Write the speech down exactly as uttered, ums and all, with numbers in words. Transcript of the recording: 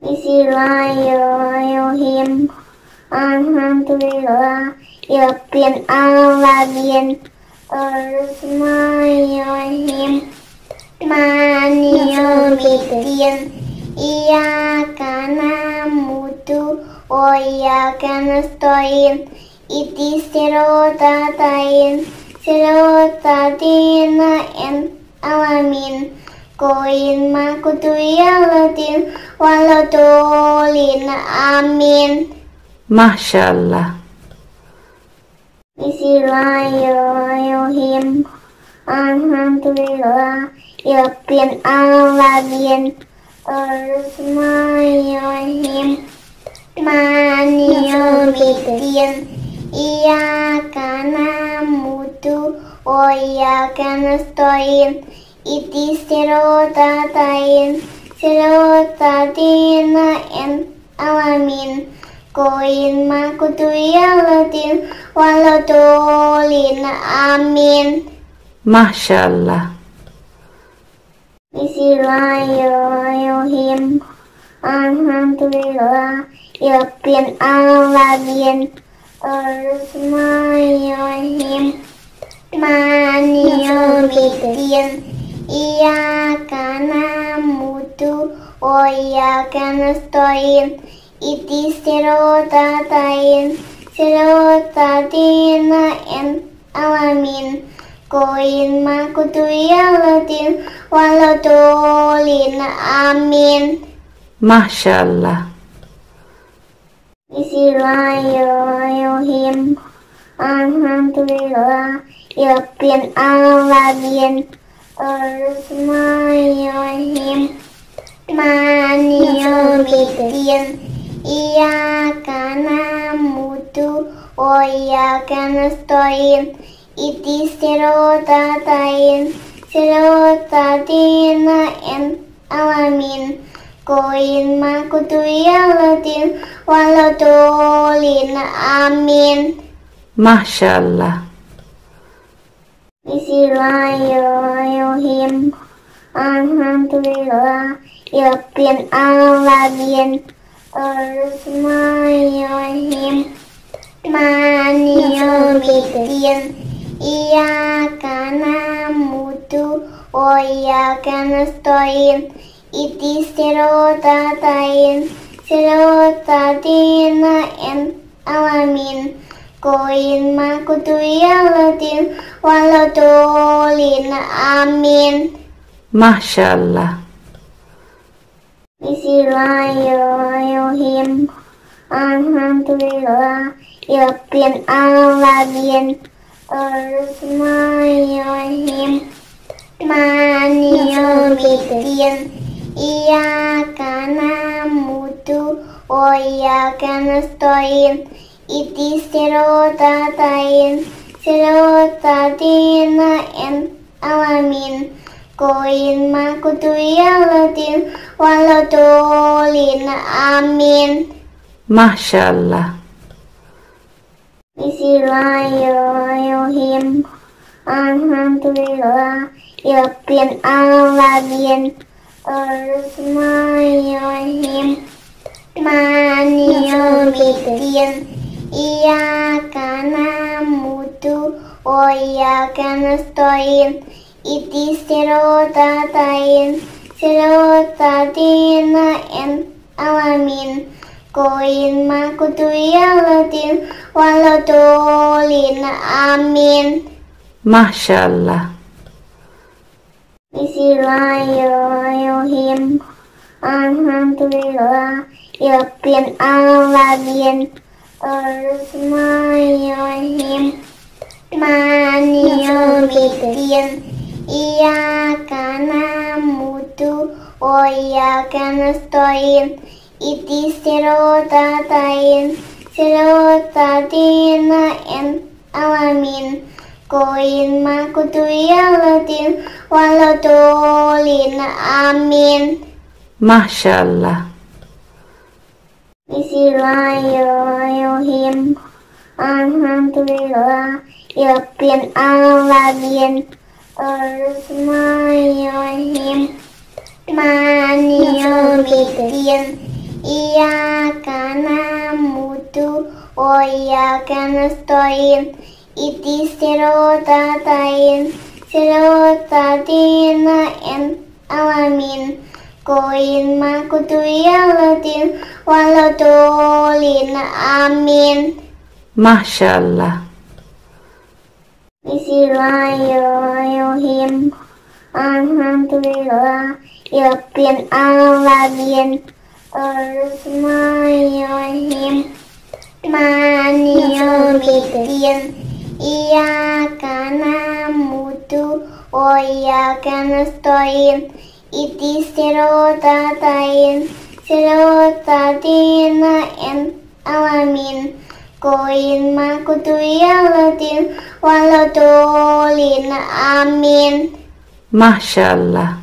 Bismillahirrahmanirrahim. Alhamdulillah Rabbil alamin. Ar-Rahmanir-Rahim. Maliki yaumiddin. Iyyaka na'budu wa iyyaka nasta'in. Ihdinas siratal mustaqim. Siratal ladzina an'amta 'alaihim ghairil maghdubi 'alaihim waladdallin. Amin. Masya Allah. Bismillahirrahmanirrahim. Alhamdulillah Rabbil alamin. Ar-Rahmanir-Rahim. Maliki yaumiddin. Iyyaka na'budu wa iyyaka nasta'in. Ihdinas siratal mustaqim. Siratal ladzina an'amta 'alaihim ghairil maghdubi 'alaihim waladdallin. Amin. Masya Allah. Bismillahirrahmanirrahim. Alhamdulillah Rabbil alamin. Ar-Rahmanir-Rahim. Maliki yaumiddin. Iyyaka na'budu wa iyyaka nasta'in. Ihdinas siratal mustaqim. Siratal ladzina an'amta 'alaihim ghairil maghdubi 'alaihim waladdallin. Amin. Masya Allah. Bismillahirrahmanirrahim. Alhamdulillah Rabbil alamin. Ar-Rahmanir-Rahim. Maliki yaumiddin. Iyyaka na'budu wa iyyaka nasta'in. Ihdinas siratal mustaqim. Siratal ladzina an'amta 'alaihim ghairil maghdubi 'alaihim waladdallin. Amin. Masya Allah. Bismillahirrahmanirrahim. Alhamdulillah Rabbil alamin. Ar-Rahmanir-Rahim. Maliki yaumiddin. Iyyaka na'budu wa iyyaka nasta'in. Ihdinas siratal mustaqim. Siratal ladzina an'amta 'alaihim ghairil maghdubi 'alaihim waladdallin. Amin. Masya Allah. Bismillahirrahmanirrahim. Alhamdulillah Rabbil alamin. Ar-Rahmanir-Rahim. Maliki yaumiddin. Iyyaka na'budu wa iyyaka nasta'in. Ihdinas siratal mustaqim. Siratal ladzina an'amta 'alaihim ghairil maghdubi 'alaihim waladdallin. Amin. Masya Allah. Bismillahirrahmanirrahim. Alhamdulillah Rabbil alamin. Ar-Rahmanir-Rahim. Maliki yaumiddin. Iyyaka na'budu wa iyyaka nasta'in. Ihdinas siratal mustaqim. Siratal ladzina an'amta 'alaihim ghairil maghdubi 'alaihim waladdallin. Amin. Masya Allah. Bismillahirrahmanirrahim. Alhamdulillah Rabbil alamin. Ar-Rahmanir-Rahim. Maliki yaumiddin. Iyyaka na'budu wa iyyaka nasta'in. Ihdinas siratal mustaqim. Siratal ladzina an'amta 'alaihim ghairil maghdubi 'alaihim waladdallin. Amin. Masya Allah. Bismillahirrahmanirrahim. Alhamdulillah Rabbil alamin. Ar-Rahmanir-Rahim. Maliki yaumiddin. Iyyaka na'budu wa iyyaka nasta'in. Ihdinas siratal ladzina an'amta alaihim ghairil maghdubi waladdallin. Amin. Masya Allah. Bismillahirrahmanirrahim. Alhamdulillah rabbil alamin. Ar-Rahmanir-Rahim. Maliki yaumiddin. Iyyaka na'budu wa iyyaka nasta'in. Ihdinas siratal ladzina an'amta alaihim ghairil maghdubi waladdallin. Amin. Masya Allah.